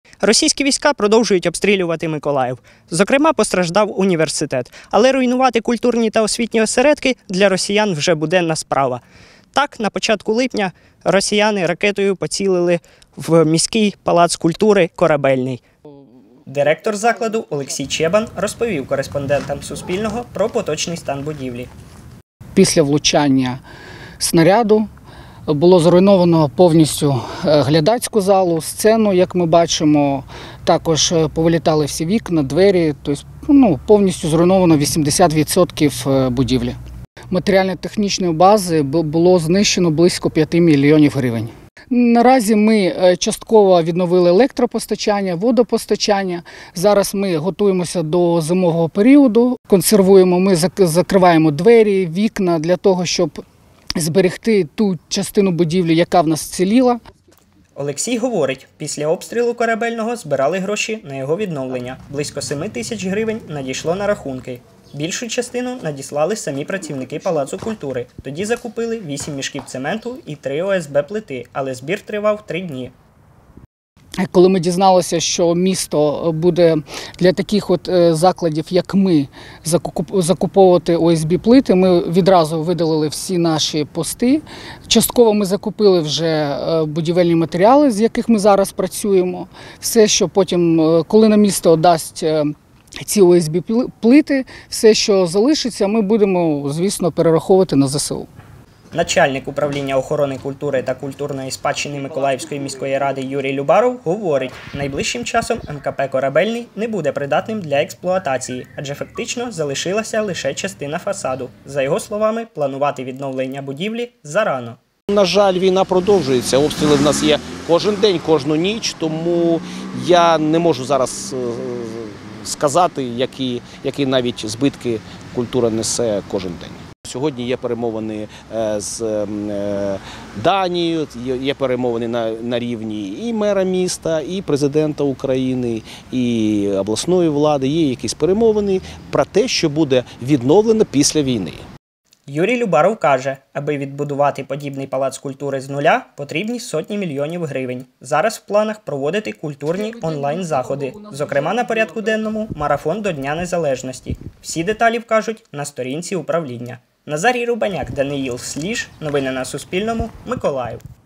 Російські війська продовжують обстрілювати Миколаїв. Зокрема, постраждав університет. Але руйнувати культурні та освітні осередки для росіян вже буденна справа. Так, на початку липня росіяни ракетою поцілили в міський палац культури «Корабельний». Директор закладу Олексій Чебан розповів кореспондентам Суспільного про поточний стан будівлі. Після влучання снаряду було зруйновано повністю глядацьку залу, сцену, як ми бачимо. Також повилітали всі вікна, двері, тобто повністю зруйновано 80% будівлі. Матеріально-технічної бази було знищено близько 5 мільйонів гривень. Наразі ми частково відновили електропостачання, водопостачання. Зараз ми готуємося до зимового періоду, консервуємо, ми закриваємо двері, вікна для того, щоб зберегти ту частину будівлі, яка в нас вціліла. Олексій говорить, після обстрілу «Корабельного» збирали гроші на його відновлення. Близько 7 тисяч гривень надійшло на рахунки. Більшу частину надіслали самі працівники Палацу культури. Тоді закупили 8 мішків цементу і 3 ОСБ-плити, але збір тривав 3 дні. Коли ми дізналися, що місто буде для таких закладів, як ми, закуповувати ОСБ-плити, ми відразу видалили всі наші пости. Частково ми закупили вже будівельні матеріали, з яких ми зараз працюємо. Все, що потім, коли на місто дасть ці ОСБ-плити, все, що залишиться, ми будемо, звісно, перераховувати на ЗСУ. Начальник управління охорони культури та культурної спадщини Миколаївської міської ради Юрій Любаров говорить, найближчим часом МКП «Корабельний» не буде придатним для експлуатації, адже фактично залишилася лише частина фасаду. За його словами, планувати відновлення будівлі зарано. На жаль, війна продовжується, обстріли в нас є кожен день, кожну ніч, тому я не можу зараз сказати, які навіть збитки культура несе кожен день. Сьогодні є перемовини з Данією, є перемовини на рівні і мера міста, і президента України, і обласної влади. Є якісь перемовини про те, що буде відновлено після війни. Юрій Любаров каже, аби відбудувати подібний палац культури з нуля, потрібні сотні мільйонів гривень. Зараз в планах проводити культурні онлайн-заходи. Зокрема, на порядку денному – марафон до Дня Незалежності. Всі деталі вкажуть на сторінці управління. Назарій Рубаняк, Даниїл Сліж. Новини на Суспільному. Миколаїв.